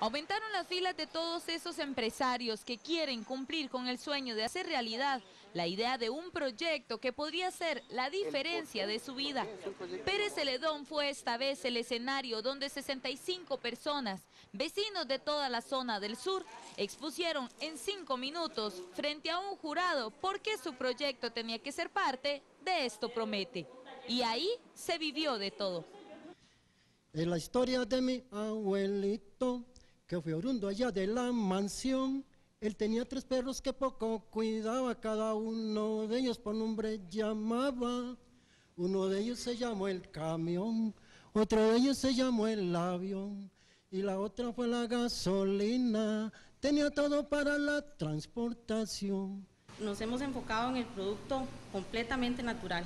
Aumentaron las filas de todos esos empresarios que quieren cumplir con el sueño de hacer realidad la idea de un proyecto que podría ser la diferencia de su vida. Pérez Celedón fue esta vez el escenario donde 65 personas, vecinos de toda la zona del sur, expusieron en 5 minutos frente a un jurado por qué su proyecto tenía que ser parte de Esto Promete. Y ahí se vivió de todo. Es la historia de mi abuelito, que fue oriundo allá de la mansión. Él tenía 3 perros que poco cuidaba, cada uno de ellos por nombre llamaba. Uno de ellos se llamó el camión, otro de ellos se llamó el avión, y la otra fue la gasolina. Tenía todo para la transportación. Nos hemos enfocado en el producto completamente natural,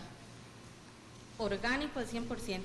orgánico al 100%.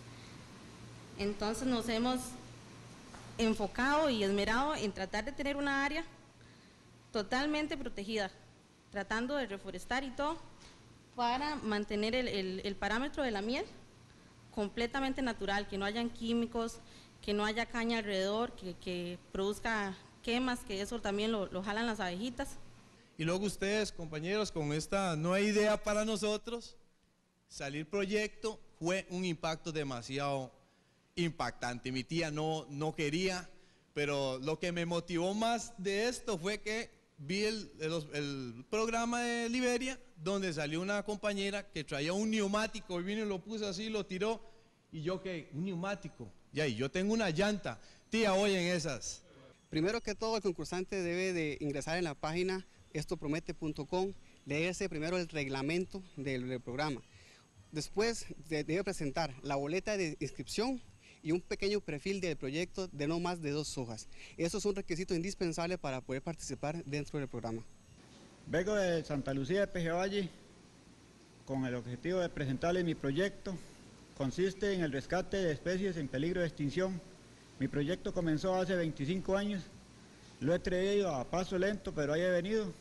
Entonces nos hemos enfocado y esmerado en tratar de tener una área totalmente protegida, tratando de reforestar y todo, para mantener el parámetro de la miel completamente natural, que no hayan químicos, que no haya caña alrededor, que produzca quemas, que eso también lo jalan las abejitas. Y luego ustedes, compañeros, con esta nueva idea para nosotros, salir proyecto fue un impacto demasiado impactante. Mi tía no quería, pero lo que me motivó más de esto fue que vi el programa de Liberia, donde salió una compañera que traía un neumático y vino y lo puso así, lo tiró, y yo que un neumático, ya, y yo tengo una llanta, tía, hoy en esas. Primero que todo, el concursante debe de ingresar en la página estopromete.com, leerse primero el reglamento del programa. Después debe presentar la boleta de inscripción y un pequeño perfil del proyecto de no más de 2 hojas. Eso es un requisito indispensable para poder participar dentro del programa. Vengo de Santa Lucía de Pejevalle con el objetivo de presentarles mi proyecto. Consiste en el rescate de especies en peligro de extinción. Mi proyecto comenzó hace 25 años, lo he traído a paso lento, pero ahí he venido,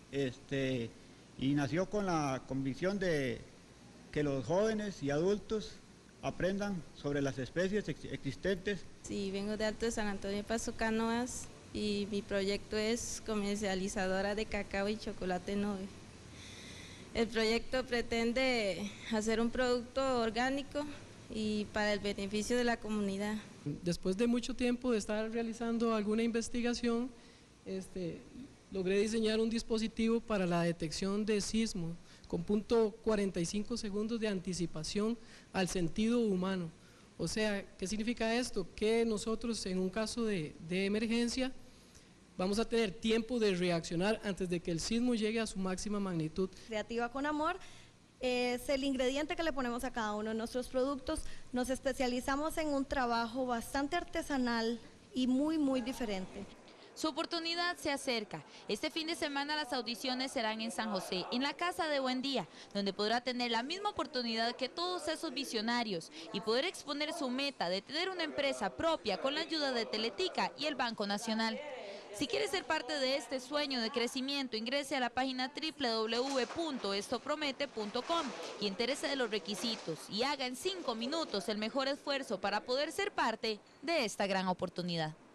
y nació con la convicción de que los jóvenes y adultos aprendan sobre las especies existentes. Sí, vengo de Alto de San Antonio de Paso Canoas y mi proyecto es comercializadora de cacao y chocolate Nove. El proyecto pretende hacer un producto orgánico y para el beneficio de la comunidad. Después de mucho tiempo de estar realizando alguna investigación, logré diseñar un dispositivo para la detección de sismo con punto 45 segundos de anticipación al sentido humano. O sea, ¿qué significa esto? Que nosotros en un caso de emergencia vamos a tener tiempo de reaccionar antes de que el sismo llegue a su máxima magnitud. Creativa con Amor es el ingrediente que le ponemos a cada uno de nuestros productos. Nos especializamos en un trabajo bastante artesanal y muy diferente. Su oportunidad se acerca. Este fin de semana las audiciones serán en San José, en la Casa de Buen Día, donde podrá tener la misma oportunidad que todos esos visionarios y poder exponer su meta de tener una empresa propia con la ayuda de Teletica y el Banco Nacional. Si quiere ser parte de este sueño de crecimiento, ingrese a la página www.estopromete.com y entérese de los requisitos y haga en 5 minutos el mejor esfuerzo para poder ser parte de esta gran oportunidad.